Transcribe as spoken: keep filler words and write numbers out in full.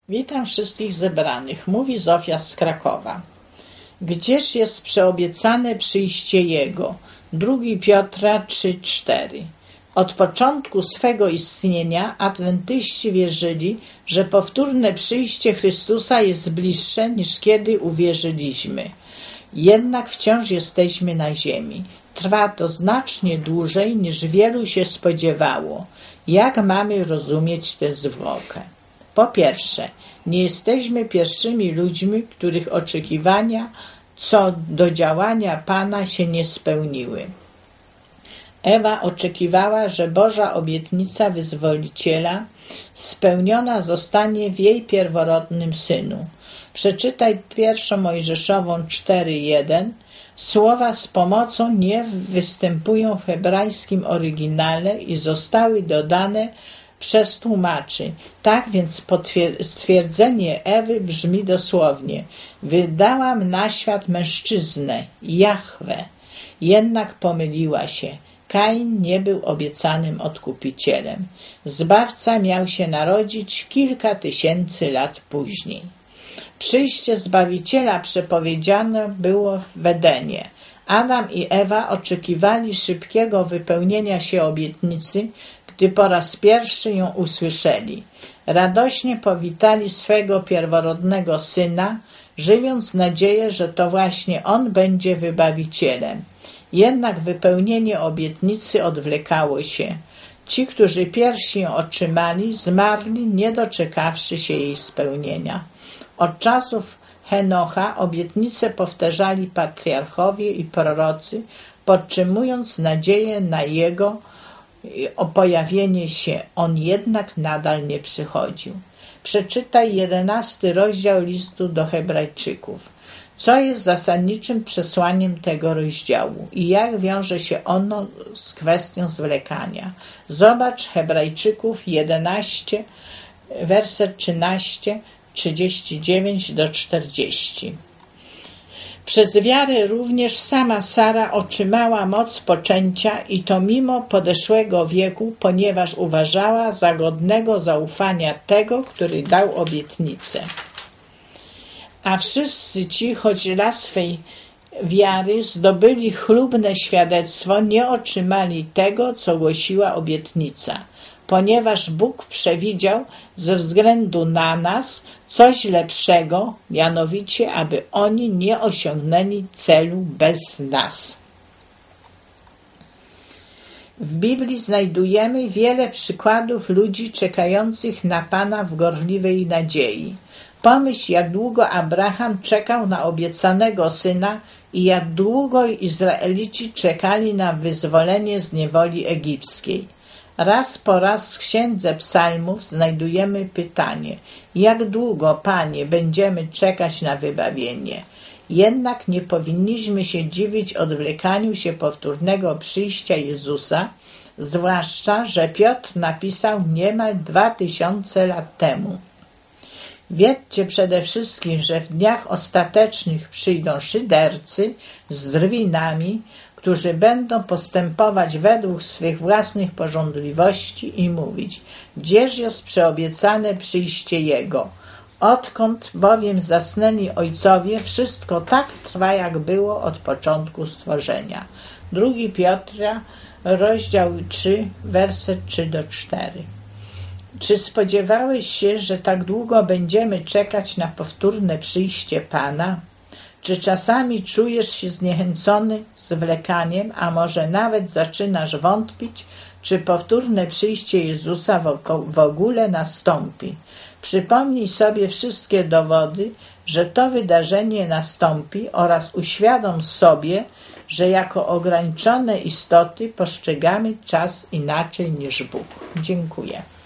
Witam wszystkich zebranych, mówi Zofia z Krakowa. Gdzież jest przeobiecane przyjście Jego? drugi Piotra trzy cztery. Od początku swego istnienia adwentyści wierzyli, że powtórne przyjście Chrystusa jest bliższe niż kiedy uwierzyliśmy. Jednak wciąż jesteśmy na ziemi. Trwa to znacznie dłużej niż wielu się spodziewało. Jak mamy rozumieć tę zwłokę? Po pierwsze, nie jesteśmy pierwszymi ludźmi, których oczekiwania co do działania Pana się nie spełniły. Ewa oczekiwała, że Boża obietnica Wyzwoliciela spełniona zostanie w jej pierworodnym Synu. Przeczytaj pierwszą Mojżeszową cztery jeden. Słowa z pomocą nie występują w hebrajskim oryginale i zostały dodane przez tłumaczy. Tak więc stwierdzenie Ewy brzmi dosłownie: wydałam na świat mężczyznę, Jahwe. Jednak pomyliła się. Kain nie był obiecanym odkupicielem. Zbawca miał się narodzić kilka tysięcy lat później. Przyjście Zbawiciela przepowiedziane było w Edenie. Adam i Ewa oczekiwali szybkiego wypełnienia się obietnicy, gdy po raz pierwszy ją usłyszeli. Radośnie powitali swego pierworodnego Syna, żywiąc nadzieję, że to właśnie On będzie wybawicielem. Jednak wypełnienie obietnicy odwlekało się. Ci, którzy pierwsi ją otrzymali, zmarli, nie doczekawszy się jej spełnienia. Od czasów Henocha obietnice powtarzali patriarchowie i prorocy, podtrzymując nadzieję na jego pojawienie się. On jednak nadal nie przychodził. Przeczytaj jedenasty rozdział listu do Hebrajczyków. Co jest zasadniczym przesłaniem tego rozdziału i jak wiąże się ono z kwestią zwlekania? Zobacz Hebrajczyków jedenaście, werset trzynaście, trzydzieści dziewięć do czterdziestu. Przez wiarę również sama Sara otrzymała moc poczęcia i to mimo podeszłego wieku, ponieważ uważała za godnego zaufania tego, który dał obietnicę. A wszyscy ci, choć dla swej wiary zdobyli chlubne świadectwo, nie otrzymali tego, co głosiła obietnica, ponieważ Bóg przewidział ze względu na nas coś lepszego, mianowicie, aby oni nie osiągnęli celu bez nas. W Biblii znajdujemy wiele przykładów ludzi czekających na Pana w gorliwej nadziei. Pomyśl, jak długo Abraham czekał na obiecanego syna i jak długo Izraelici czekali na wyzwolenie z niewoli egipskiej. Raz po raz w Księdze Psalmów znajdujemy pytanie: jak długo, Panie, będziemy czekać na wybawienie? Jednak nie powinniśmy się dziwić odwlekaniu się powtórnego przyjścia Jezusa, zwłaszcza że Piotr napisał niemal dwa tysiące lat temu. Wiedzcie przede wszystkim, że w dniach ostatecznych przyjdą szydercy z drwinami, którzy będą postępować według swych własnych pożądliwości i mówić: gdzież jest przeobiecane przyjście Jego? Odkąd bowiem zasnęli ojcowie, wszystko tak trwa, jak było od początku stworzenia. drugi Piotra, rozdział trzy, werset trzy do czterech. Czy spodziewałeś się, że tak długo będziemy czekać na powtórne przyjście Pana? Czy czasami czujesz się zniechęcony zwlekaniem, a może nawet zaczynasz wątpić, czy powtórne przyjście Jezusa w ogóle nastąpi? Przypomnij sobie wszystkie dowody, że to wydarzenie nastąpi oraz uświadom sobie, że jako ograniczone istoty postrzegamy czas inaczej niż Bóg. Dziękuję.